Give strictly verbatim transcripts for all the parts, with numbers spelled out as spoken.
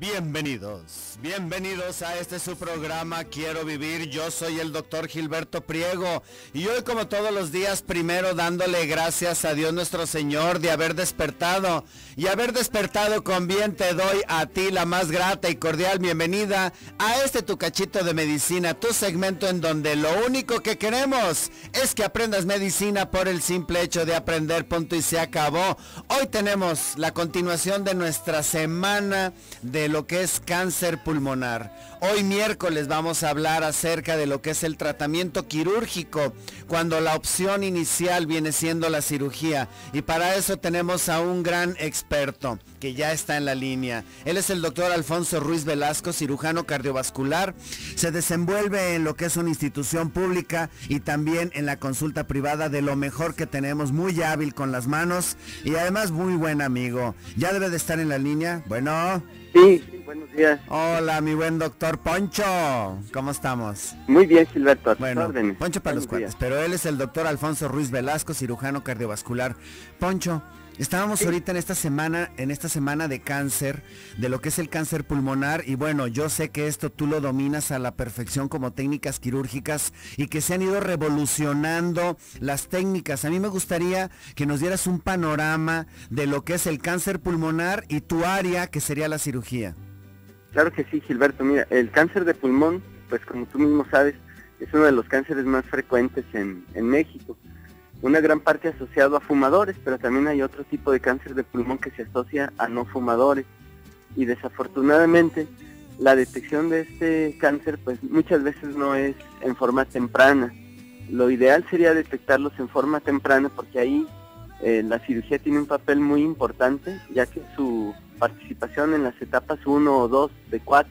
Bienvenidos, bienvenidos a este su programa Quiero Vivir. Yo soy el doctor Gilberto Priego y hoy, como todos los días, primero dándole gracias a Dios nuestro Señor de haber despertado y haber despertado con bien. Te doy a ti la más grata y cordial bienvenida a este tu cachito de medicina, tu segmento en donde lo único que queremos es que aprendas medicina por el simple hecho de aprender, punto y se acabó. Hoy tenemos la continuación de nuestra semana de lo que es cáncer pulmonar. Hoy miércoles vamos a hablar acerca de lo que es el tratamiento quirúrgico, cuando la opción inicial viene siendo la cirugía, y para eso tenemos a un gran experto que ya está en la línea. Él es el doctor Alfonso Ruiz Velasco, cirujano cardiovascular. Se desenvuelve en lo que es una institución pública y también en la consulta privada, de lo mejor que tenemos, muy hábil con las manos y además muy buen amigo. Ya debe de estar en la línea. Bueno. Sí, sí, buenos días. Hola, mi buen doctor Poncho, ¿cómo estamos? Muy bien, Gilberto, a tus Bueno, órdenes. Poncho para los cuates, pero él es el doctor Alfonso Ruiz Velasco, cirujano cardiovascular. Poncho, estábamos sí. ahorita en esta semana, en esta semana de cáncer, de lo que es el cáncer pulmonar, y bueno, yo sé que esto tú lo dominas a la perfección como técnicas quirúrgicas y que se han ido revolucionando las técnicas. A mí me gustaría que nos dieras un panorama de lo que es el cáncer pulmonar y tu área, que sería la cirugía. Claro que sí, Gilberto. Mira, el cáncer de pulmón, pues como tú mismo sabes, es uno de los cánceres más frecuentes en, en México. Una gran parte asociado a fumadores, pero también hay otro tipo de cáncer de pulmón que se asocia a no fumadores. Y desafortunadamente, la detección de este cáncer, pues muchas veces no es en forma temprana. Lo ideal sería detectarlos en forma temprana, porque ahí eh, la cirugía tiene un papel muy importante, ya que su participación en las etapas uno o dos de cuatro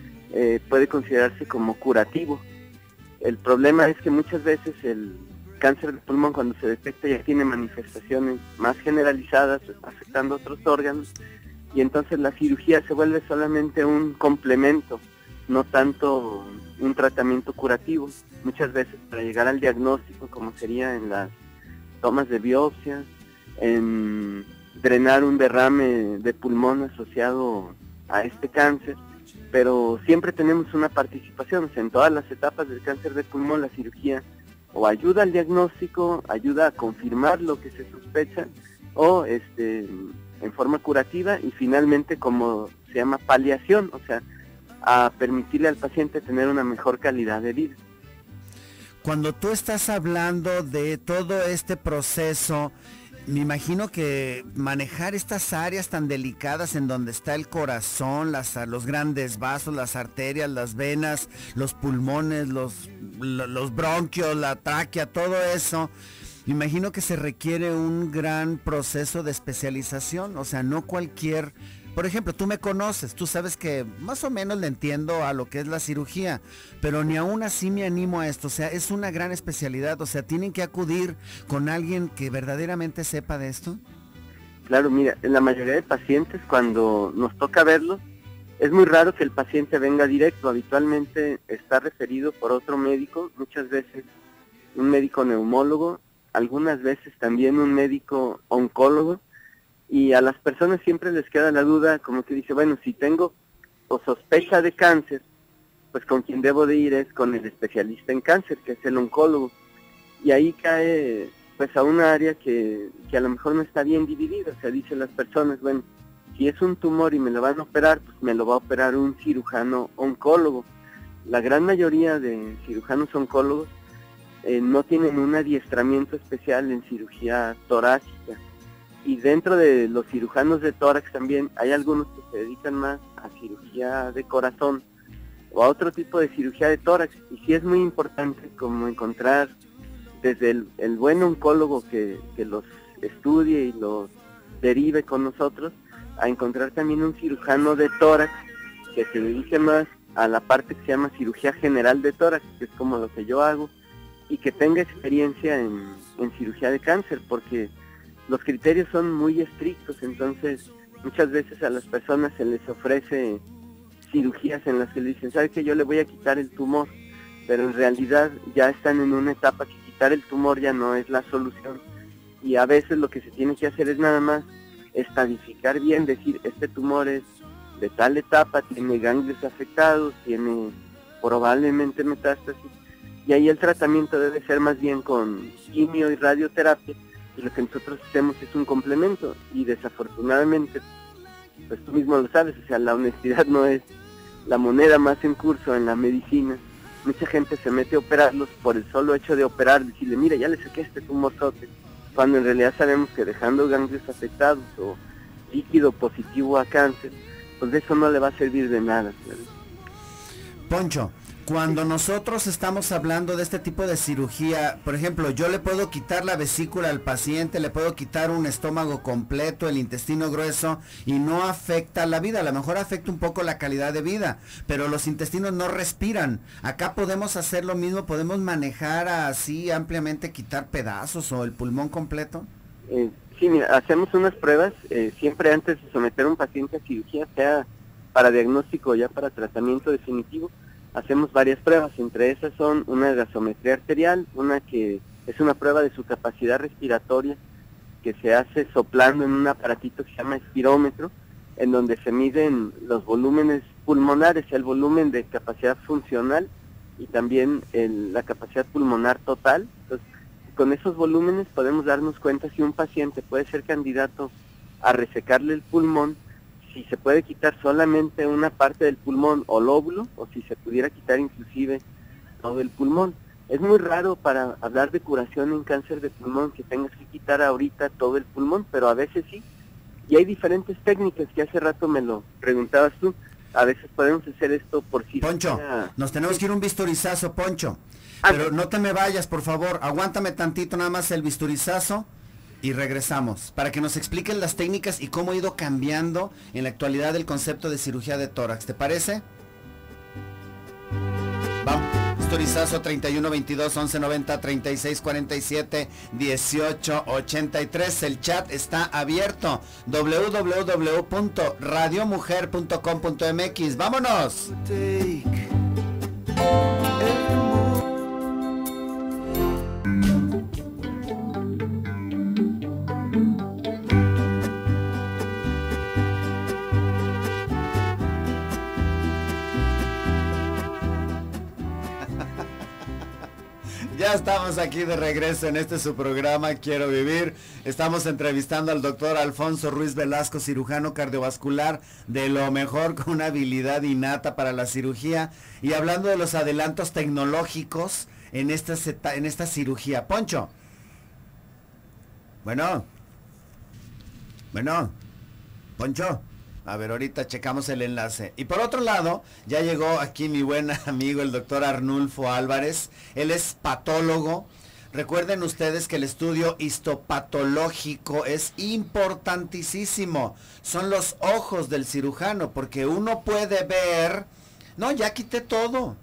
eh, puede considerarse como curativo. El problema es que muchas veces el cáncer de pulmón, cuando se detecta, ya tiene manifestaciones más generalizadas, afectando otros órganos, y entonces la cirugía se vuelve solamente un complemento, no tanto un tratamiento curativo. Muchas veces para llegar al diagnóstico, como sería en las tomas de biopsia, en drenar un derrame de pulmón asociado a este cáncer, pero siempre tenemos una participación, o sea, en todas las etapas del cáncer de pulmón la cirugía o ayuda al diagnóstico, ayuda a confirmar lo que se sospecha, o este en forma curativa, y finalmente, como se llama, paliación, o sea, a permitirle al paciente tener una mejor calidad de vida. Cuando tú estás hablando de todo este proceso, me imagino que manejar estas áreas tan delicadas en donde está el corazón, las, los grandes vasos, las arterias, las venas, los pulmones, los, los bronquios, la tráquea, todo eso, me imagino que se requiere un gran proceso de especialización. O sea, no cualquier... Por ejemplo, tú me conoces, tú sabes que más o menos le entiendo a lo que es la cirugía, pero ni aún así me animo a esto. O sea, es una gran especialidad, o sea, tienen que acudir con alguien que verdaderamente sepa de esto. Claro, mira, en la mayoría de pacientes, cuando nos toca verlos, es muy raro que el paciente venga directo. Habitualmente está referido por otro médico, muchas veces un médico neumólogo, algunas veces también un médico oncólogo. Y a las personas siempre les queda la duda, como que dice, bueno, si tengo o sospecha de cáncer, pues con quien debo de ir es con el especialista en cáncer, que es el oncólogo. Y ahí cae pues a una área que, que a lo mejor no está bien dividida. O sea, dicen las personas, bueno, si es un tumor y me lo van a operar, pues me lo va a operar un cirujano oncólogo. La gran mayoría de cirujanos oncólogos eh, no tienen un adiestramiento especial en cirugía torácica. Y dentro de los cirujanos de tórax también hay algunos que se dedican más a cirugía de corazón o a otro tipo de cirugía de tórax. Y sí es muy importante como encontrar desde el, el buen oncólogo que, que los estudie y los derive con nosotros, a encontrar también un cirujano de tórax que se dedique más a la parte que se llama cirugía general de tórax, que es como lo que yo hago, y que tenga experiencia en, en cirugía de cáncer, porque los criterios son muy estrictos. Entonces muchas veces a las personas se les ofrece cirugías en las que le dicen, ¿sabe qué? Yo le voy a quitar el tumor, pero en realidad ya están en una etapa que quitar el tumor ya no es la solución, y a veces lo que se tiene que hacer es nada más estadificar bien, decir, este tumor es de tal etapa, tiene ganglios afectados, tiene probablemente metástasis, y ahí el tratamiento debe ser más bien con quimio y radioterapia, y lo que nosotros hacemos es un complemento, y desafortunadamente, pues tú mismo lo sabes, o sea, la honestidad no es la moneda más en curso en la medicina. Mucha gente se mete a operarlos por el solo hecho de operar, decirle, mira, ya le saqué este tumorzote, cuando en realidad sabemos que dejando ganglios afectados o líquido positivo a cáncer, pues de eso no le va a servir de nada, ¿sabes? Poncho, cuando nosotros estamos hablando de este tipo de cirugía, por ejemplo, yo le puedo quitar la vesícula al paciente, le puedo quitar un estómago completo, el intestino grueso, y no afecta la vida, a lo mejor afecta un poco la calidad de vida, pero los intestinos no respiran. Acá podemos hacer lo mismo, podemos manejar así ampliamente, quitar pedazos o el pulmón completo. Eh, sí, mira, hacemos unas pruebas, eh, siempre antes de someter a un paciente a cirugía, sea para diagnóstico o ya para tratamiento definitivo, hacemos varias pruebas, entre esas son una gasometría arterial, una que es una prueba de su capacidad respiratoria, que se hace soplando en un aparatito que se llama espirómetro, en donde se miden los volúmenes pulmonares, el volumen de capacidad funcional y también el, la capacidad pulmonar total. Entonces, con esos volúmenes podemos darnos cuenta si un paciente puede ser candidato a resecarle el pulmón, si se puede quitar solamente una parte del pulmón o lóbulo, o si se pudiera quitar inclusive todo el pulmón. Es muy raro para hablar de curación en cáncer de pulmón que tengas que quitar ahorita todo el pulmón, pero a veces sí. Y hay diferentes técnicas que hace rato me lo preguntabas tú. A veces podemos hacer esto por si... Poncho, sea... nos tenemos que ir un bisturizazo, Poncho. Ah, Pero no te me vayas, por favor. Aguántame tantito nada más el bisturizazo. Y regresamos, para que nos expliquen las técnicas y cómo ha ido cambiando en la actualidad el concepto de cirugía de tórax. ¿Te parece? Vamos. Historizazo treinta y uno veintidós once noventa treinta y seis cuarenta y siete dieciocho ochenta y tres. El chat está abierto. w w w punto radio mujer punto com punto m x. ¡Vámonos! Ya estamos aquí de regreso en este su programa Quiero Vivir. Estamos entrevistando al doctor Alfonso Ruiz Velasco, cirujano cardiovascular de lo mejor, con una habilidad innata para la cirugía, y hablando de los adelantos tecnológicos en esta, en esta cirugía. Poncho. Bueno. Bueno. Poncho. A ver, ahorita checamos el enlace. Y por otro lado, ya llegó aquí mi buen amigo, el doctor Arnulfo Álvarez. Él es patólogo. Recuerden ustedes que el estudio histopatológico es importantísimo. Son los ojos del cirujano, porque uno puede ver... No, ya quité todo.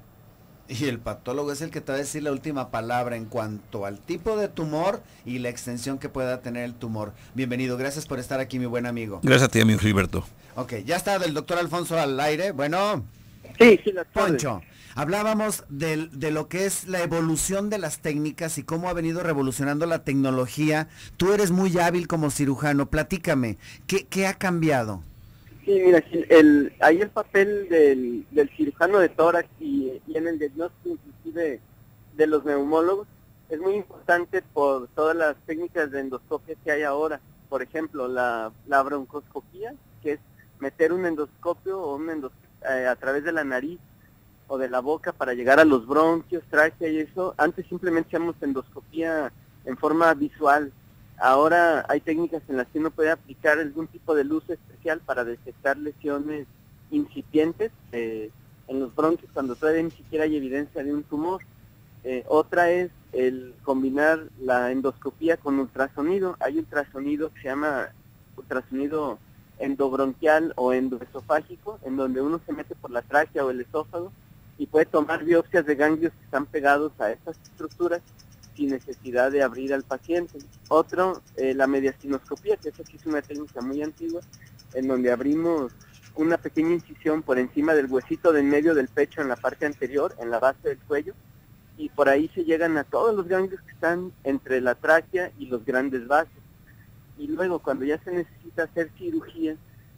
Y el patólogo es el que te va a decir la última palabra en cuanto al tipo de tumor y la extensión que pueda tener el tumor. Bienvenido, gracias por estar aquí, mi buen amigo. Gracias a ti, amigo Gilberto. Ok, ya está del doctor Alfonso al aire. Bueno, sí, sí, la Poncho, hablábamos del, de lo que es la evolución de las técnicas y cómo ha venido revolucionando la tecnología. Tú eres muy hábil como cirujano, platícame, ¿qué, qué ha cambiado? Sí, mira, el, ahí el papel del, del cirujano de tórax y, y en el diagnóstico inclusive de los neumólogos es muy importante por todas las técnicas de endoscopia que hay ahora. Por ejemplo, la, la broncoscopía, que es meter un endoscopio o un endos, eh, a través de la nariz o de la boca para llegar a los bronquios, tráquea y eso. Antes simplemente hacíamos endoscopía en forma visual. Ahora hay técnicas en las que uno puede aplicar algún tipo de luz especial para detectar lesiones incipientes eh, en los bronquios cuando todavía ni siquiera hay evidencia de un tumor. Eh, otra es el combinar la endoscopía con ultrasonido. Hay ultrasonido que se llama ultrasonido endobronquial o endoesofágico, en donde uno se mete por la tráquea o el esófago y puede tomar biopsias de ganglios que están pegados a estas estructuras sin necesidad de abrir al paciente. Otro, eh, la mediastinoscopía, que esa sí es una técnica muy antigua, en donde abrimos una pequeña incisión por encima del huesito de en medio del pecho en la parte anterior, en la base del cuello, y por ahí se llegan a todos los ganglios que están entre la tráquea y los grandes vasos. Y luego, cuando ya se necesita hacer cirugía,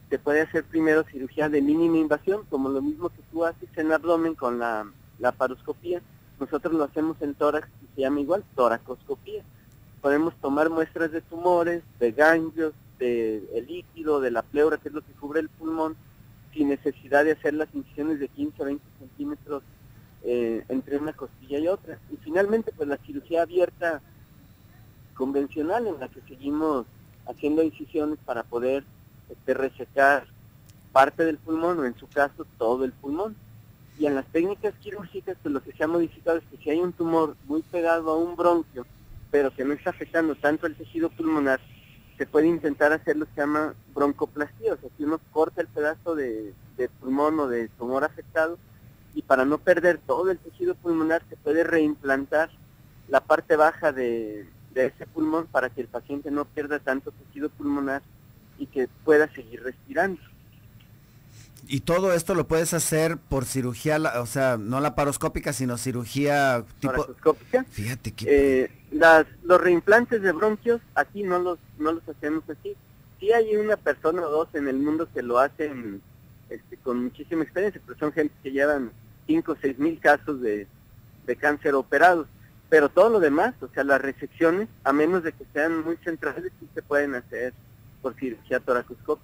se puede hacer primero cirugía de mínima invasión, como lo mismo que tú haces en abdomen con la laparoscopía. Nosotros lo hacemos en tórax y se llama igual toracoscopía. Podemos tomar muestras de tumores, de ganglios, de el líquido, de la pleura, que es lo que cubre el pulmón, sin necesidad de hacer las incisiones de quince a veinte centímetros eh, entre una costilla y otra. Y finalmente, pues la cirugía abierta convencional, en la que seguimos haciendo incisiones para poder este, resecar parte del pulmón, o en su caso todo el pulmón. Y en las técnicas quirúrgicas, pues lo que se ha modificado es que si hay un tumor muy pegado a un bronquio, pero que no está afectando tanto el tejido pulmonar, se puede intentar hacer lo que se llama broncoplastía, o sea, que uno corta el pedazo de, de pulmón o de tumor afectado, y para no perder todo el tejido pulmonar se puede reimplantar la parte baja de, de ese pulmón para que el paciente no pierda tanto tejido pulmonar y que pueda seguir respirando. Y todo esto lo puedes hacer por cirugía, o sea, no laparoscópica, sino cirugía tipo... Toracoscópica. Fíjate que... Eh, las, los reimplantes de bronquios, aquí no los no los hacemos así. Sí hay una persona o dos en el mundo que lo hacen este, con muchísima experiencia, pero son gente que llevan cinco o seis mil casos de, de cáncer operados. Pero todo lo demás, o sea, las resecciones, a menos de que sean muy centrales, sí se pueden hacer por cirugía toracoscópica.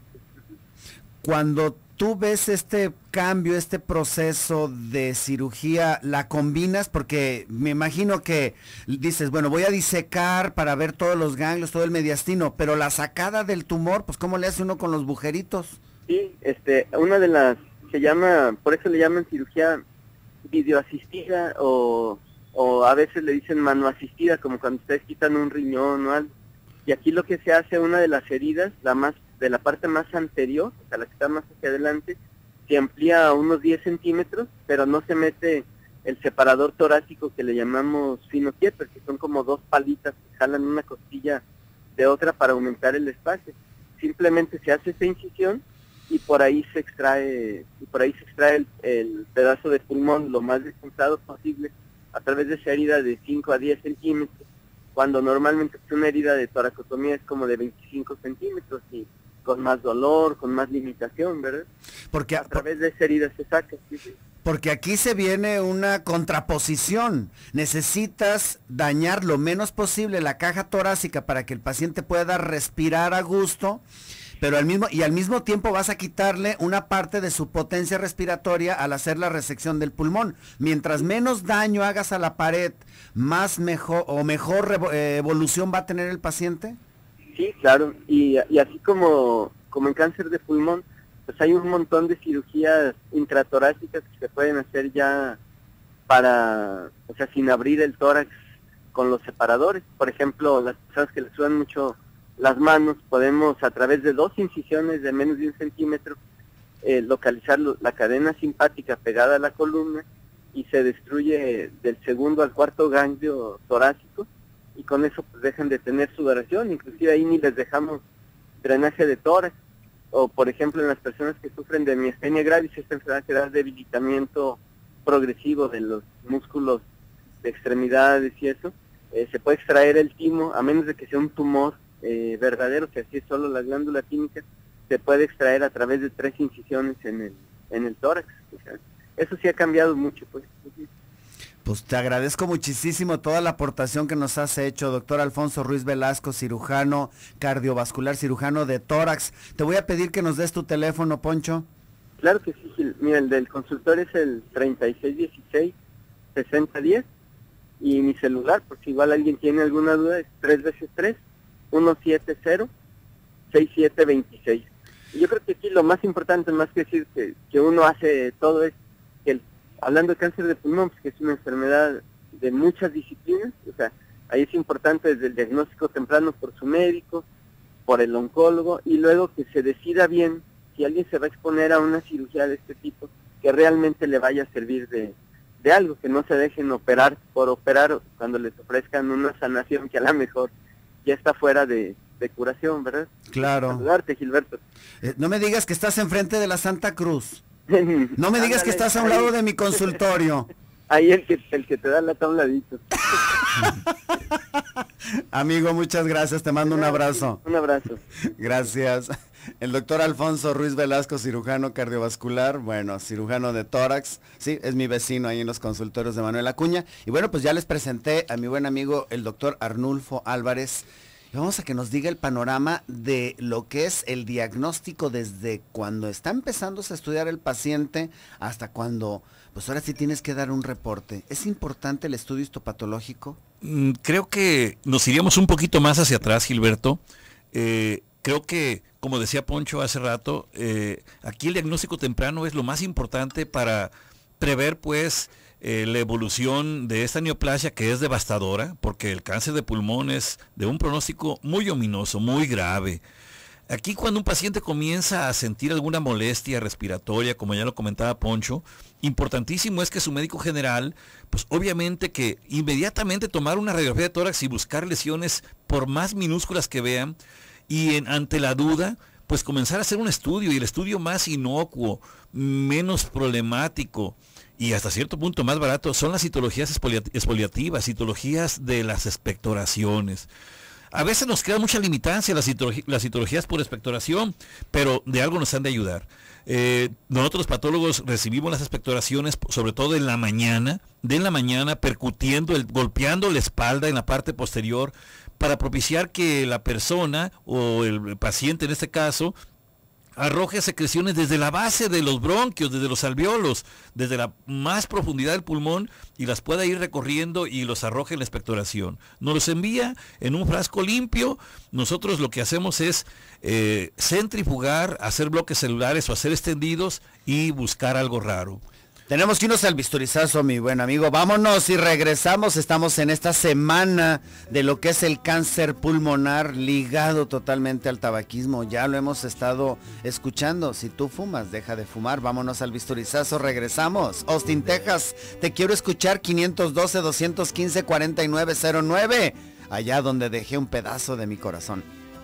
Cuando tú ves este cambio, este proceso de cirugía, ¿la combinas? Porque me imagino que dices, bueno, voy a disecar para ver todos los ganglios, todo el mediastino, pero la sacada del tumor, pues ¿cómo le hace uno con los bujeritos? Sí, este, una de las, se llama, por eso le llaman cirugía videoasistida o, o a veces le dicen mano asistida, como cuando ustedes quitan un riñón o algo. Y aquí lo que se hace, una de las heridas, la más de la parte más anterior, o sea, la que está más hacia adelante, se amplía a unos diez centímetros, pero no se mete el separador torácico que le llamamos finoquieper, que son como dos palitas que jalan una costilla de otra para aumentar el espacio. Simplemente se hace esa incisión y por ahí se extrae, y por ahí se extrae el, el pedazo de pulmón lo más descansado posible a través de esa herida de cinco a diez centímetros, cuando normalmente una herida de toracotomía es como de veinticinco centímetros y con más dolor, con más limitación, ¿verdad? Porque a través de esa herida se saca, sí, sí. Porque aquí se viene una contraposición. Necesitas dañar lo menos posible la caja torácica para que el paciente pueda respirar a gusto, pero al mismo y al mismo tiempo vas a quitarle una parte de su potencia respiratoria al hacer la resección del pulmón. Mientras menos daño hagas a la pared, más mejor o mejor eh, evolución va a tener el paciente. Sí, claro, y, y así como, como en cáncer de pulmón, pues hay un montón de cirugías intratorácicas que se pueden hacer ya para, o sea, sin abrir el tórax con los separadores. Por ejemplo, las personas que les sudan mucho las manos, podemos a través de dos incisiones de menos de un centímetro eh, localizar lo, la cadena simpática pegada a la columna y se destruye del segundo al cuarto ganglio torácico, y con eso pues dejan de tener sudoración, inclusive ahí ni les dejamos drenaje de tórax. O por ejemplo en las personas que sufren de miastenia gravis, esta enfermedad que da debilitamiento progresivo de los músculos de extremidades y eso, eh, se puede extraer el timo, a menos de que sea un tumor eh, verdadero, que así es solo la glándula tímica, se puede extraer a través de tres incisiones en el, en el tórax. O sea, eso sí ha cambiado mucho, pues. Pues te agradezco muchísimo toda la aportación que nos has hecho, doctor Alfonso Ruiz Velasco, cirujano cardiovascular, cirujano de tórax. Te voy a pedir que nos des tu teléfono, Poncho. Claro que sí, Gil. Mira, el del consultor es el treinta y seis dieciséis sesenta diez y mi celular, por si igual alguien tiene alguna duda, es tres veces tres, uno siete cero, seis siete veintiséis. Y yo creo que aquí lo más importante, más que decir que, que uno hace todo, es que el hablando de cáncer de pulmón, pues, que es una enfermedad de muchas disciplinas, o sea, ahí es importante desde el diagnóstico temprano por su médico, por el oncólogo, y luego que se decida bien si alguien se va a exponer a una cirugía de este tipo, que realmente le vaya a servir de, de algo, que no se dejen operar por operar cuando les ofrezcan una sanación que a lo mejor ya está fuera de, de curación, ¿verdad? Claro. Saludarte, Gilberto. Eh, no me digas que estás enfrente de la Santa Cruz. No me digas que estás a un lado de mi consultorio. Ahí el que, el que te da la tabladito. Amigo, muchas gracias, te mando un abrazo. Un abrazo. Gracias. El doctor Alfonso Ruiz Velasco, cirujano cardiovascular, bueno, cirujano de tórax, sí, es mi vecino ahí en los consultorios de Manuel Acuña. Y bueno, pues ya les presenté a mi buen amigo, el doctor Arnulfo Álvarez. Y vamos a que nos diga el panorama de lo que es el diagnóstico desde cuando está empezándose a estudiar el paciente hasta cuando, pues ahora sí tienes que dar un reporte. ¿Es importante el estudio histopatológico? Mm, creo que nos iríamos un poquito más hacia atrás, Gilberto. Eh, creo que, como decía Poncho hace rato, eh, aquí el diagnóstico temprano es lo más importante para prever, pues, Eh, la evolución de esta neoplasia, que es devastadora, porque el cáncer de pulmón es de un pronóstico muy ominoso, muy grave. Aquí, cuando un paciente comienza a sentir alguna molestia respiratoria, como ya lo comentaba Poncho, importantísimo es que su médico general, pues obviamente que inmediatamente tomar una radiografía de tórax y buscar lesiones por más minúsculas que vean, y en, ante la duda, pues comenzar a hacer un estudio, y el estudio más inocuo, menos problemático, y hasta cierto punto más barato, son las citologías exfoliativas, citologías de las expectoraciones. A veces nos queda mucha limitancia las, citolog las citologías por expectoración, pero de algo nos han de ayudar. Eh, nosotros los patólogos recibimos las expectoraciones, sobre todo en la mañana, de en la mañana, percutiendo, el, golpeando la espalda en la parte posterior, para propiciar que la persona, o el paciente en este caso, arroje secreciones desde la base de los bronquios, desde los alveolos, desde la más profundidad del pulmón, y las pueda ir recorriendo y los arroje en la expectoración. Nos los envía en un frasco limpio. Nosotros lo que hacemos es eh, centrifugar, hacer bloques celulares o hacer extendidos y buscar algo raro. Tenemos que irnos al bisturizazo, mi buen amigo. Vámonos y regresamos. Estamos en esta semana de lo que es el cáncer pulmonar ligado totalmente al tabaquismo. Ya lo hemos estado escuchando. Si tú fumas, deja de fumar. Vámonos al bisturizazo. Regresamos. Austin, Texas. Te quiero escuchar. Quinientos doce, doscientos quince, cuarenta y nueve cero nueve. Allá donde dejé un pedazo de mi corazón.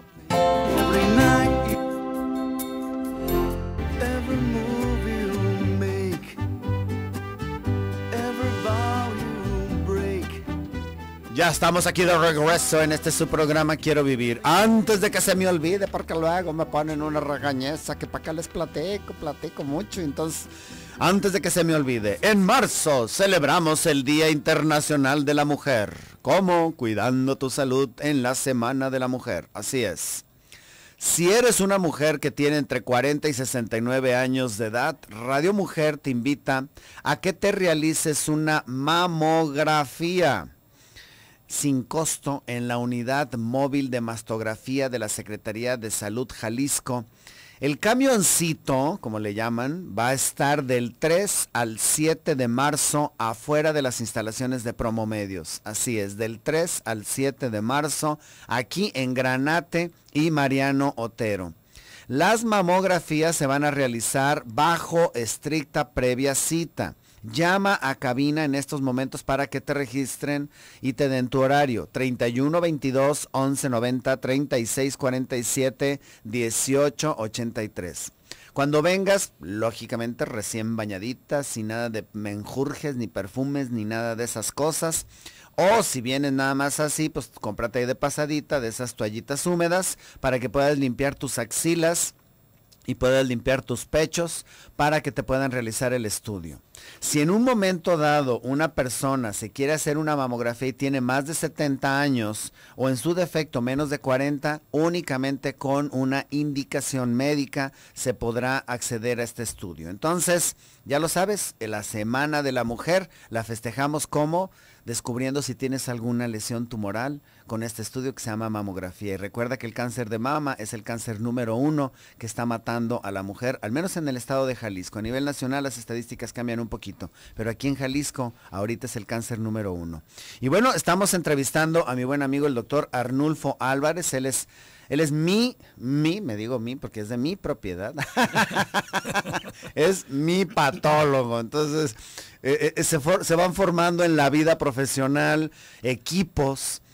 Ya estamos aquí de regreso en este su programa Quiero Vivir. Antes de que se me olvide, porque luego me ponen una regañeza que para acá les platico, platico mucho. Entonces, antes de que se me olvide, en marzo celebramos el Día Internacional de la Mujer. ¿Cómo? Cuidando tu salud en la Semana de la Mujer. Así es. Si eres una mujer que tiene entre cuarenta y sesenta y nueve años de edad, Radio Mujer te invita a que te realices una mamografía sin costo en la unidad móvil de mastografía de la Secretaría de Salud Jalisco. El camioncito, como le llaman, va a estar del tres al siete de marzo afuera de las instalaciones de Promomedios. Así es, del tres al siete de marzo, aquí en Granate y Mariano Otero. Las mamografías se van a realizar bajo estricta previa cita. Llama a cabina en estos momentos para que te registren y te den tu horario. treinta y uno, veintidós, once, noventa, treinta y seis, cuarenta y siete, dieciocho, ochenta y tres. Cuando vengas, lógicamente recién bañadita, sin nada de menjurjes, ni perfumes, ni nada de esas cosas. O si vienes nada más así, pues cómprate ahí de pasadita de esas toallitas húmedas para que puedas limpiar tus axilas y puedas limpiar tus pechos para que te puedan realizar el estudio. Si en un momento dado una persona se quiere hacer una mamografía y tiene más de setenta años o en su defecto menos de cuarenta, únicamente con una indicación médica se podrá acceder a este estudio. Entonces, ya lo sabes, en la Semana de la Mujer la festejamos como descubriendo si tienes alguna lesión tumoral con este estudio que se llama mamografía. Y recuerda que el cáncer de mama es el cáncer número uno que está matando a la mujer, al menos en el estado de Jalisco. A nivel nacional las estadísticas cambian un poquito, pero aquí en Jalisco ahorita es el cáncer número uno. Y bueno, estamos entrevistando a mi buen amigo el doctor Arnulfo Álvarez. Él es Él es mi, mi, me digo mi porque es de mi propiedad, es mi patólogo. Entonces, eh, eh, se, for, se van formando en la vida profesional equipos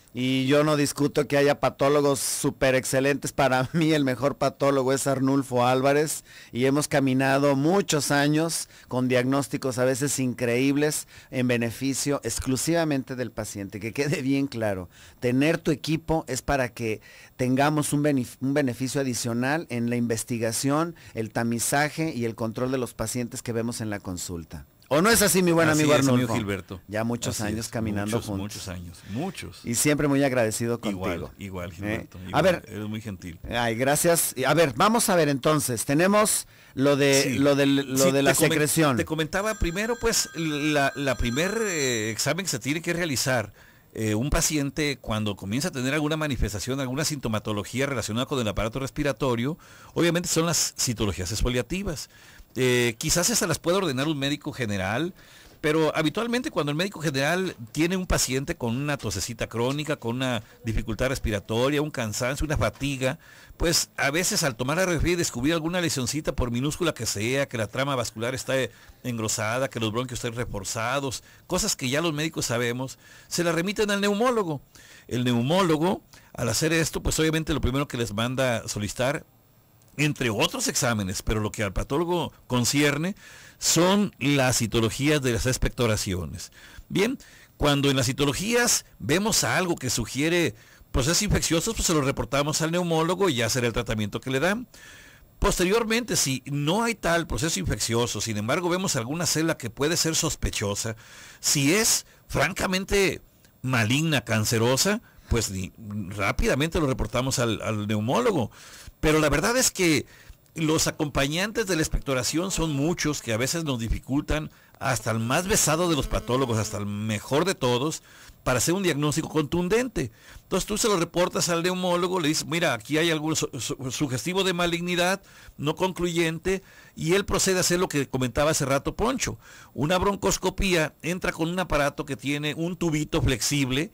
Y yo no discuto que haya patólogos súper excelentes. Para mí el mejor patólogo es Arnulfo Álvarez y hemos caminado muchos años con diagnósticos a veces increíbles en beneficio exclusivamente del paciente. Que quede bien claro, tener tu equipo es para que tengamos un, benef un beneficio adicional en la investigación, el tamizaje y el control de los pacientes que vemos en la consulta. ¿O no es así, mi buen así amigo es, Arnulfo? Amigo Gilberto. Ya muchos así años es, caminando muchos, juntos. Muchos años, muchos. Y siempre muy agradecido contigo. Igual, igual, Gilberto. ¿Eh? Igual, a ver, eres muy gentil. Ay, gracias. A ver, vamos a ver entonces. Tenemos lo de sí. lo de, lo sí, de la te secreción. Te comentaba primero, pues, la, la primer eh, examen que se tiene que realizar eh, un paciente cuando comienza a tener alguna manifestación, alguna sintomatología relacionada con el aparato respiratorio, obviamente son las citologías exfoliativas. Eh, quizás esas las puede ordenar un médico general, pero habitualmente cuando el médico general tiene un paciente con una tosecita crónica, con una dificultad respiratoria, un cansancio, una fatiga, pues a veces al tomar la radiografía y descubrir alguna lesioncita, por minúscula que sea, que la trama vascular está engrosada, que los bronquios están reforzados, cosas que ya los médicos sabemos, se la remiten al neumólogo. El neumólogo, al hacer esto, pues obviamente lo primero que les manda a solicitar, entre otros exámenes, pero lo que al patólogo concierne, son las citologías de las expectoraciones. Bien, cuando en las citologías vemos algo que sugiere procesos infecciosos, pues se lo reportamos al neumólogo y ya será el tratamiento que le dan. Posteriormente, si no hay tal proceso infeccioso, sin embargo vemos alguna célula que puede ser sospechosa, si es francamente maligna, cancerosa, pues ni, rápidamente lo reportamos al, al neumólogo. Pero la verdad es que los acompañantes de la expectoración son muchos que a veces nos dificultan hasta el más besado de los patólogos, hasta el mejor de todos, para hacer un diagnóstico contundente. Entonces tú se lo reportas al neumólogo, le dices, mira, aquí hay algo su su sugestivo de malignidad, no concluyente, y él procede a hacer lo que comentaba hace rato Poncho. Una broncoscopía entra con un aparato que tiene un tubito flexible,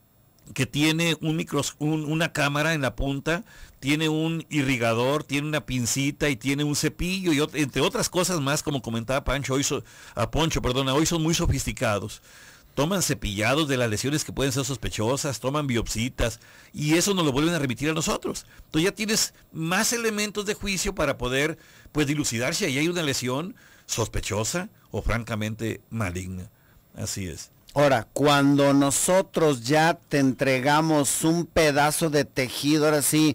que tiene un micros, un, una cámara en la punta, tiene un irrigador, tiene una pincita y tiene un cepillo y ot entre otras cosas más, como comentaba Pancho, hoy so a Poncho, perdona, hoy son muy sofisticados. Toman cepillados de las lesiones que pueden ser sospechosas, toman biopsitas y eso nos lo vuelven a remitir a nosotros. Entonces ya tienes más elementos de juicio para poder pues dilucidar si ahí hay una lesión sospechosa o francamente maligna. Así es. Ahora, cuando nosotros ya te entregamos un pedazo de tejido, ahora sí,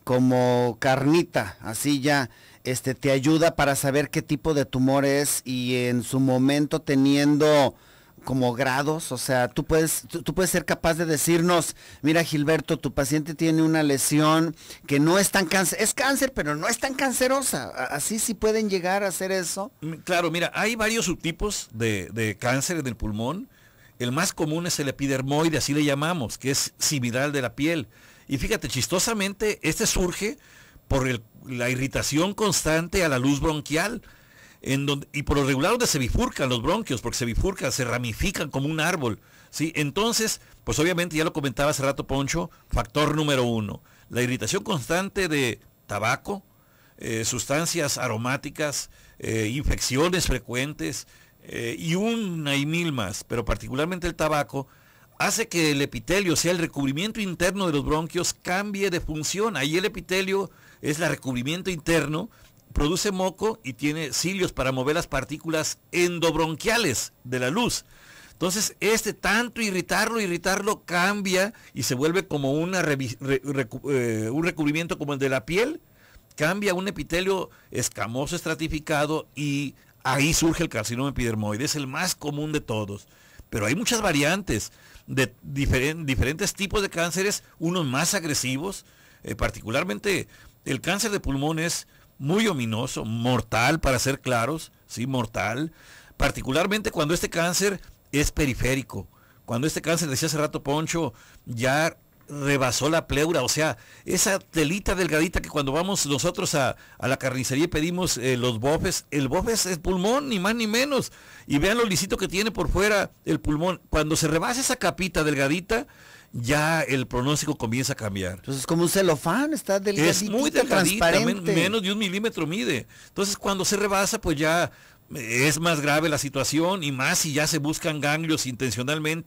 como carnita, así ya, este, te ayuda para saber qué tipo de tumor es y en su momento teniendo como grados, o sea, tú puedes, tú, tú puedes ser capaz de decirnos, mira Gilberto, tu paciente tiene una lesión que no es tan cáncer, es cáncer, pero no es tan cancerosa, así sí pueden llegar a hacer eso. Claro, mira, hay varios subtipos de, de cáncer en el pulmón. El más común es el epidermoide, así le llamamos, que es similar de la piel. Y fíjate, chistosamente, este surge por el, la irritación constante a la luz bronquial, en donde, y por lo regular donde se bifurcan los bronquios, porque se bifurcan, se ramifican como un árbol, ¿sí? Entonces, pues obviamente, ya lo comentaba hace rato Poncho, factor número uno, la irritación constante de tabaco, eh, sustancias aromáticas, eh, infecciones frecuentes, Eh, y una y mil más, pero particularmente el tabaco, hace que el epitelio, o sea, el recubrimiento interno de los bronquios, cambie de función. Ahí el epitelio es el recubrimiento interno, produce moco y tiene cilios para mover las partículas endobronquiales de la luz. Entonces, este tanto irritarlo, irritarlo, cambia y se vuelve como una re, re, recu, eh, un recubrimiento como el de la piel, cambia un epitelio escamoso, estratificado y ahí surge el carcinoma epidermoide, es el más común de todos. Pero hay muchas variantes de diferen, diferentes tipos de cánceres, unos más agresivos, eh, particularmente el cáncer de pulmón es muy ominoso, mortal para ser claros, sí, mortal, particularmente cuando este cáncer es periférico, cuando este cáncer, decía hace rato Poncho, ya rebasó la pleura, o sea, esa telita delgadita que cuando vamos nosotros a, a la carnicería y pedimos eh, los bofes, el bofe es el pulmón, ni más ni menos, y vean lo lisito que tiene por fuera el pulmón, cuando se rebasa esa capita delgadita, ya el pronóstico comienza a cambiar. Entonces es como un celofán, está delgadito, es muy delgadita, transparente. Men, menos de un milímetro mide, entonces cuando se rebasa pues ya es más grave la situación y más si ya se buscan ganglios intencionalmente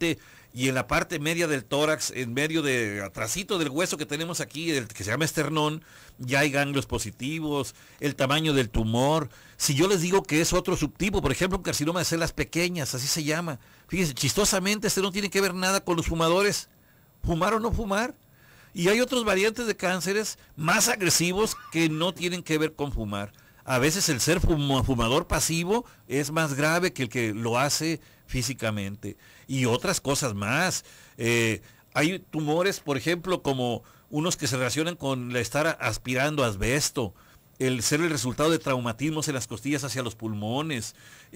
y en la parte media del tórax, en medio de atrasito del hueso que tenemos aquí, el que se llama esternón, ya hay ganglios positivos, el tamaño del tumor. Si yo les digo que es otro subtipo, por ejemplo, un carcinoma de células pequeñas, así se llama. Fíjense, chistosamente, este no tiene que ver nada con los fumadores, fumar o no fumar. Y hay otros variantes de cánceres más agresivos que no tienen que ver con fumar. A veces el ser fumador pasivo es más grave que el que lo hace físicamente. Y otras cosas más. Eh, hay tumores, por ejemplo, como unos que se relacionan con el estar aspirando asbesto, el ser el resultado de traumatismos en las costillas hacia los pulmones,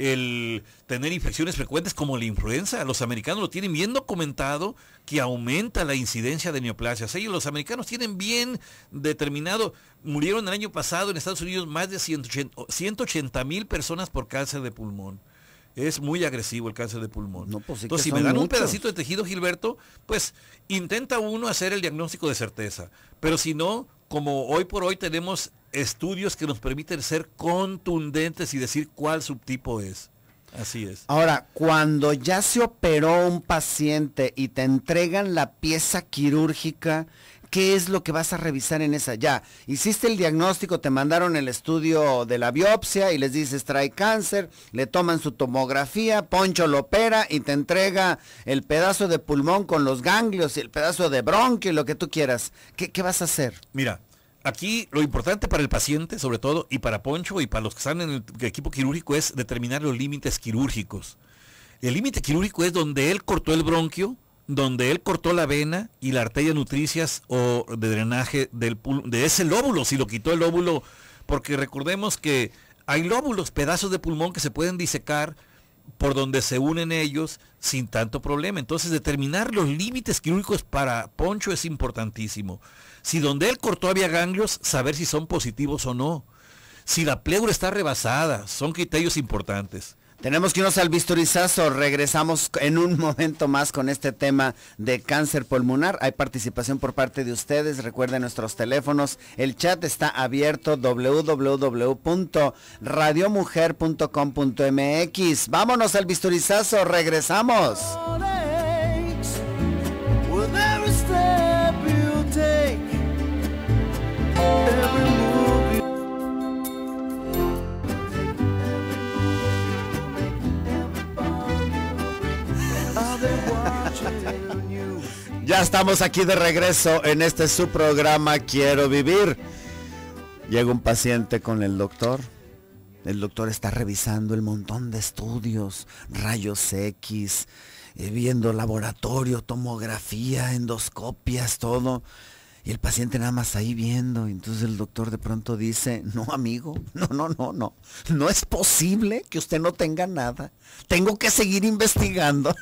el tener infecciones frecuentes como la influenza. Los americanos lo tienen bien documentado, que aumenta la incidencia de neoplasias. Ellos, los americanos, tienen bien determinado, murieron el año pasado en Estados Unidos más de ciento ochenta mil personas por cáncer de pulmón. Es muy agresivo el cáncer de pulmón. No, pues sí. Entonces, si me dan muchos. un pedacito de tejido, Gilberto, pues intenta uno hacer el diagnóstico de certeza. Pero si no, como hoy por hoy tenemos estudios que nos permiten ser contundentes y decir cuál subtipo es. Así es. Ahora, cuando ya se operó un paciente y te entregan la pieza quirúrgica, ¿qué es lo que vas a revisar en esa? Ya, hiciste el diagnóstico, te mandaron el estudio de la biopsia y les dices trae cáncer, le toman su tomografía, Poncho lo opera y te entrega el pedazo de pulmón con los ganglios y el pedazo de bronquio y lo que tú quieras. ¿Qué, qué vas a hacer? Mira, aquí lo importante para el paciente, sobre todo, y para Poncho y para los que están en el equipo quirúrgico, es determinar los límites quirúrgicos. El límite quirúrgico es donde él cortó el bronquio, donde él cortó la vena y la arteria nutricias o de drenaje del de ese lóbulo, si lo quitó el lóbulo, porque recordemos que hay lóbulos, pedazos de pulmón que se pueden disecar por donde se unen ellos sin tanto problema. Entonces, determinar los límites quirúrgicos para Poncho es importantísimo. Si donde él cortó había ganglios, saber si son positivos o no. Si la pleura está rebasada, son criterios importantes. Tenemos que irnos al bisturizazo, regresamos en un momento más con este tema de cáncer pulmonar. Hay participación por parte de ustedes, recuerden nuestros teléfonos, el chat está abierto, doble u doble u doble u punto radio mujer punto com punto m x. Vámonos al bisturizazo, regresamos. Ya estamos aquí de regreso en este su programa Quiero Vivir. Llega un paciente con el doctor. El doctor está revisando el montón de estudios, rayos X, eh, viendo laboratorio, tomografía, endoscopias, todo. Y el paciente nada más ahí viendo. Entonces el doctor de pronto dice, no amigo, no, no, no, no. No es posible que usted no tenga nada. Tengo que seguir investigando.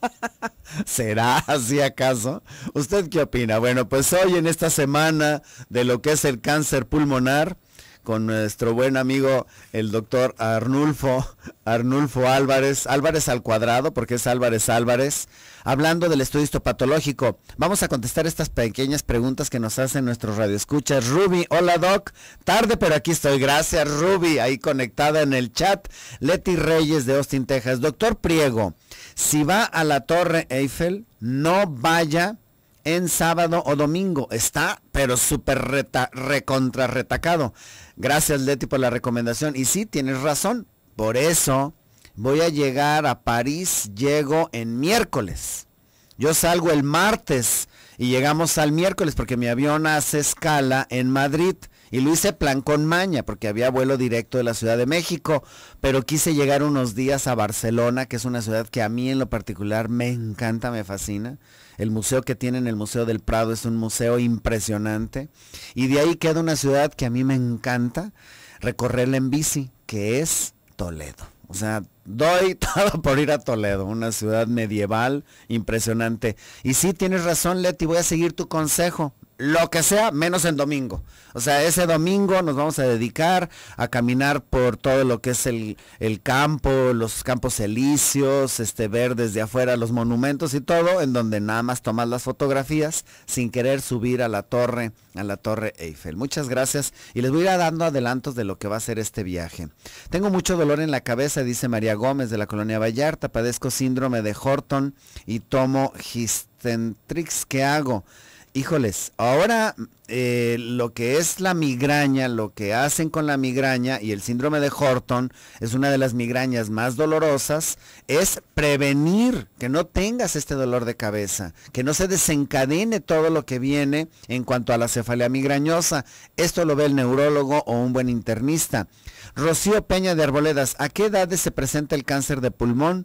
¿Será así acaso? ¿Usted qué opina? Bueno, pues hoy en esta semana de lo que es el cáncer pulmonar, con nuestro buen amigo el doctor Arnulfo, Arnulfo Álvarez, Álvarez al cuadrado, porque es Álvarez Álvarez, hablando del estudio histopatológico. Vamos a contestar estas pequeñas preguntas que nos hacen nuestros radioescuchas. Ruby, hola doc, tarde pero aquí estoy, gracias Ruby, ahí conectada en el chat. Leti Reyes de Austin, Texas, doctor Priego, si va a la Torre Eiffel, no vaya en sábado o domingo, está pero súper reta, recontra retacado. Gracias Leti por la recomendación, y sí, tienes razón, por eso voy a llegar a París, llego en miércoles, yo salgo el martes y llegamos al miércoles porque mi avión hace escala en Madrid. Y lo hice plan con maña, porque había vuelo directo de la Ciudad de México, pero quise llegar unos días a Barcelona, que es una ciudad que a mí en lo particular me encanta, me fascina. El museo que tienen, el Museo del Prado, es un museo impresionante. Y de ahí queda una ciudad que a mí me encanta recorrerla en bici, que es Toledo. O sea, doy todo por ir a Toledo, una ciudad medieval impresionante. Y sí, tienes razón, Leti, voy a seguir tu consejo. lo que sea, menos en domingo. O sea, ese domingo nos vamos a dedicar a caminar por todo lo que es el, el campo, los campos elíseos, este, ver desde afuera los monumentos y todo, en donde nada más tomas las fotografías sin querer subir a la torre, a la Torre Eiffel. Muchas gracias y les voy a ir dando adelantos de lo que va a ser este viaje. Tengo mucho dolor en la cabeza, dice María Gómez de la Colonia Vallarta, padezco síndrome de Horton y tomo Histentrix, ¿qué hago? Híjoles, ahora eh, lo que es la migraña, lo que hacen con la migraña y el síndrome de Horton es una de las migrañas más dolorosas, es prevenir que no tengas este dolor de cabeza, que no se desencadene todo lo que viene en cuanto a la cefalea migrañosa. Esto lo ve el neurólogo o un buen internista. Rocío Peña de Arboledas, ¿a qué edades se presenta el cáncer de pulmón?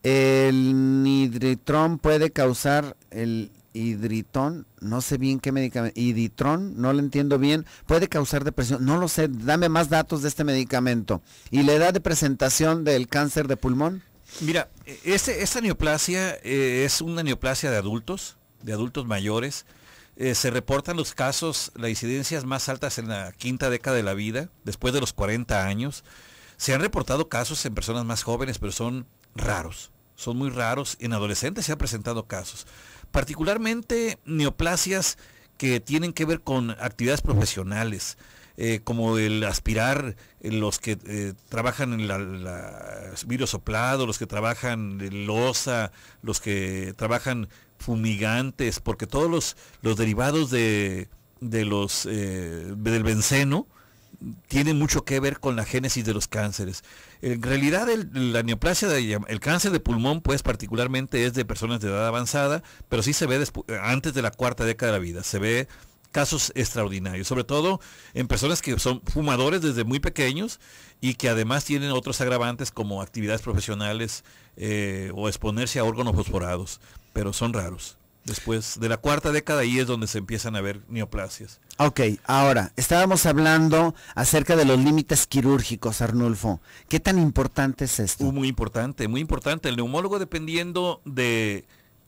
El nidritrón puede causar el... Hidritón, no sé bien qué medicamento, Hiditrón, no lo entiendo bien, puede causar depresión, no lo sé, dame más datos de este medicamento. ¿Y la edad de presentación del cáncer de pulmón? Mira, este, esta neoplasia eh, es una neoplasia de adultos, de adultos mayores. Eh, se reportan los casos, las incidencias más altas en la quinta década de la vida, después de los cuarenta años. Se han reportado casos en personas más jóvenes, pero son raros, son muy raros. En adolescentes se han presentado casos. Particularmente neoplasias que tienen que ver con actividades profesionales, eh, como el aspirar, eh, los que eh, trabajan en la, la vidrio soplado, los que trabajan en loza, los que trabajan fumigantes, porque todos los, los derivados de, de los eh, del benceno tiene mucho que ver con la génesis de los cánceres. En realidad el, la neoplasia, de, el cáncer de pulmón, pues particularmente es de personas de edad avanzada, pero sí se ve antes de la cuarta década de la vida, se ve casos extraordinarios, sobre todo en personas que son fumadores desde muy pequeños y que además tienen otros agravantes como actividades profesionales eh, o exponerse a órganos fosforados, pero son raros. Después de la cuarta década ahí es donde se empiezan a ver neoplasias. Ok, ahora, estábamos hablando acerca de los límites quirúrgicos, Arnulfo. ¿Qué tan importante es esto? Uh, muy importante, muy importante. El neumólogo, dependiendo de,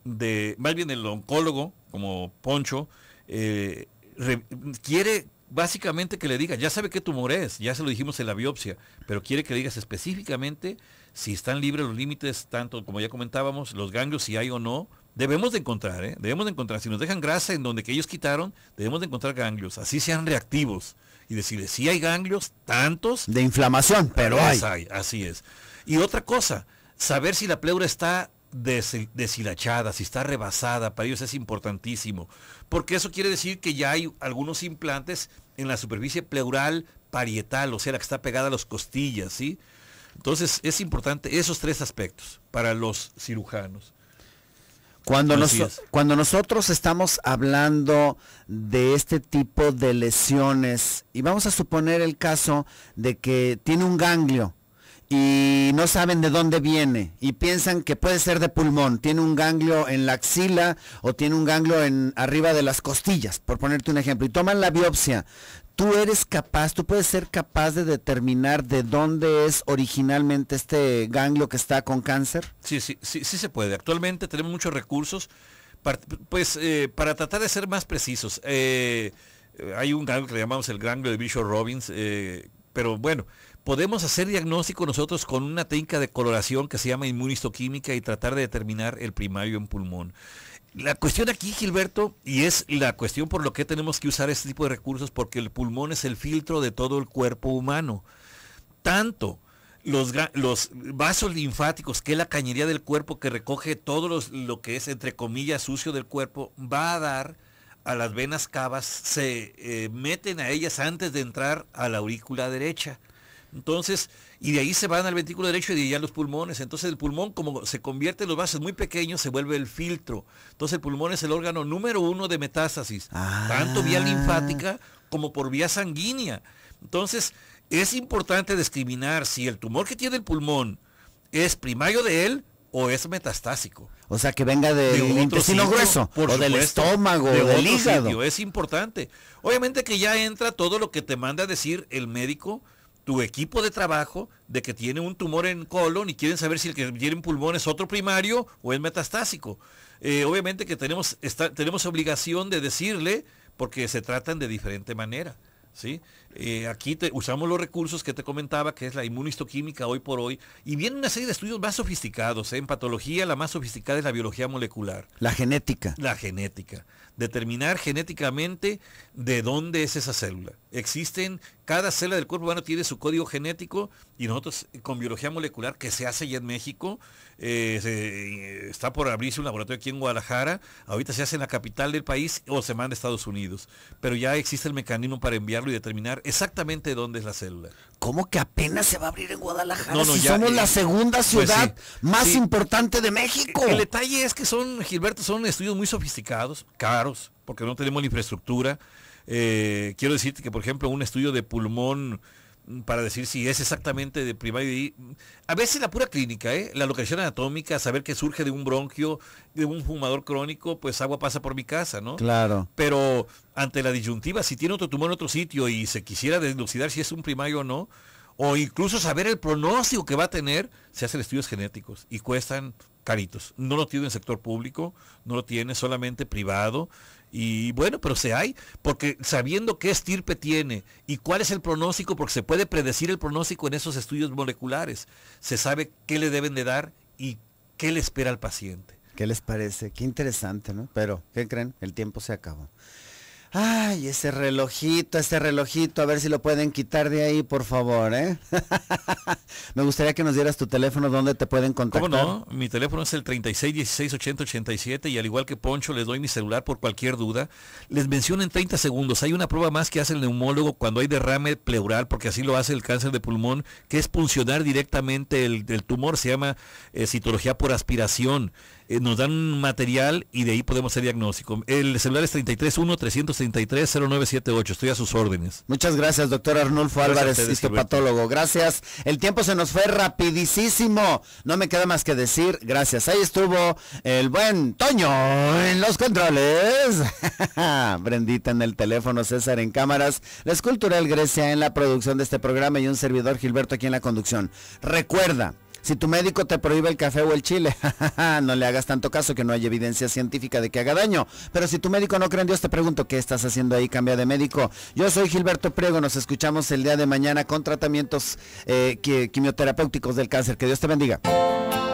de más bien el oncólogo, como Poncho, eh, re, quiere básicamente que le diga, ya sabe qué tumor es, ya se lo dijimos en la biopsia, pero quiere que le digas específicamente si están libres los límites, tanto como ya comentábamos, los ganglios, si hay o no. Debemos de encontrar, ¿eh? Debemos de encontrar. Si nos dejan grasa en donde que ellos quitaron, debemos de encontrar ganglios, así sean reactivos. Y decirles, si hay ganglios, tantos. De inflamación, pero hay. hay. Así es. Y otra cosa, saber si la pleura está des deshilachada, si está rebasada, para ellos es importantísimo. Porque eso quiere decir que ya hay algunos implantes en la superficie pleural parietal, o sea, la que está pegada a las costillas, ¿sí? Entonces, es importante esos tres aspectos para los cirujanos. Cuando, nos, cuando nosotros estamos hablando de este tipo de lesiones, y vamos a suponer el caso de que tiene un ganglio y no saben de dónde viene y piensan que puede ser de pulmón, tiene un ganglio en la axila o tiene un ganglio en arriba de las costillas, por ponerte un ejemplo, y toman la biopsia. Tú eres capaz, tú puedes ser capaz de determinar de dónde es originalmente este ganglio que está con cáncer. Sí, sí, sí, sí se puede. Actualmente tenemos muchos recursos, para, pues eh, para tratar de ser más precisos. Eh, hay un ganglio que le llamamos el ganglio de Bishop Robbins, eh, pero bueno, podemos hacer diagnóstico nosotros con una técnica de coloración que se llama inmunistoquímica y tratar de determinar el primario en pulmón. La cuestión aquí, Gilberto, y es la cuestión por lo que tenemos que usar este tipo de recursos, porque el pulmón es el filtro de todo el cuerpo humano. Tanto los, los vasos linfáticos, que es la cañería del cuerpo que recoge todo los, lo que es, entre comillas, sucio del cuerpo, va a dar a las venas cavas, se eh, meten a ellas antes de entrar a la aurícula derecha. Entonces, y de ahí se van al ventrículo derecho y de ahí a los pulmones. Entonces el pulmón, como se convierte en los vasos muy pequeños, se vuelve el filtro. Entonces el pulmón es el órgano número uno de metástasis, ah. tanto vía linfática como por vía sanguínea. Entonces es importante discriminar si el tumor que tiene el pulmón es primario de él o es metastásico. O sea, que venga de del intestino sitio, grueso, por o supuesto, del estómago, de o del hígado. Sitio. Es importante. Obviamente que ya entra todo lo que te manda a decir el médico, tu equipo de trabajo, de que tiene un tumor en colon y quieren saber si el que tiene en pulmón es otro primario o es metastásico. Eh, obviamente que tenemos, está, tenemos obligación de decirle, porque se tratan de diferente manera. ¿Sí? Eh, aquí te, usamos los recursos que te comentaba, que es la inmunistoquímica hoy por hoy, y viene una serie de estudios más sofisticados. ¿eh? En patología la más sofisticada es la biología molecular. La genética. La genética. Determinar genéticamente de dónde es esa célula. Existen, cada célula del cuerpo humano tiene su código genético, y nosotros con biología molecular, que se hace ya en México, eh, se, está por abrirse un laboratorio aquí en Guadalajara, ahorita se hace en la capital del país o se manda a Estados Unidos, pero ya existe el mecanismo para enviarlo y determinar exactamente dónde es la célula. ¿Cómo que apenas se va a abrir en Guadalajara? No, no, si ya, somos eh, la segunda ciudad pues sí, más sí. importante de México. El detalle es que son, Gilberto, son estudios muy sofisticados, caros, porque no tenemos la infraestructura. Eh, quiero decirte que, por ejemplo, un estudio de pulmón, para decir si es exactamente de primario, a veces la pura clínica, ¿eh? La localización anatómica, saber que surge de un bronquio, de un fumador crónico, pues agua pasa por mi casa, ¿no? Claro. Pero ante la disyuntiva, si tiene otro tumor en otro sitio y se quisiera dilucidar si es un primario o no, o incluso saber el pronóstico que va a tener, se hacen estudios genéticos y cuestan caritos. No lo tiene el sector público, no lo tiene solamente privado. Y bueno, pero se hay, porque sabiendo qué estirpe tiene y cuál es el pronóstico, porque se puede predecir el pronóstico en esos estudios moleculares, se sabe qué le deben de dar y qué le espera al paciente. ¿Qué les parece? Qué interesante, ¿no? Pero, ¿qué creen? El tiempo se acabó. Ay, ese relojito, ese relojito, a ver si lo pueden quitar de ahí, por favor, ¿eh? Me gustaría que nos dieras tu teléfono, donde te pueden contactar. ¿Cómo no? Mi teléfono es el treinta y seis, dieciséis, ochenta, ochenta y siete, y al igual que Poncho, les doy mi celular por cualquier duda. Les menciono en treinta segundos, hay una prueba más que hace el neumólogo cuando hay derrame pleural, porque así lo hace el cáncer de pulmón, que es puncionar directamente el, el tumor, se llama eh, citología por aspiración. Eh, nos dan un material y de ahí podemos hacer diagnóstico. El celular es treinta y tres uno, trescientos treinta y tres, cero nueve siete ocho. Estoy a sus órdenes. Muchas gracias, doctor Arnulfo Gracias Álvarez, ustedes, histopatólogo. Gracias. El tiempo se nos fue rapidísimo. No me queda más que decir gracias. Ahí estuvo el buen Toño en los controles. Brendita en el teléfono, César en cámaras, la Escultural Grecia en la producción de este programa y un servidor Gilberto aquí en la conducción. Recuerda, si tu médico te prohíbe el café o el chile, no le hagas tanto caso, que no hay evidencia científica de que haga daño. Pero si tu médico no cree en Dios, te pregunto, ¿qué estás haciendo ahí? Cambia de médico. Yo soy Gilberto Priego, nos escuchamos el día de mañana con tratamientos eh, quimioterapéuticos del cáncer. Que Dios te bendiga.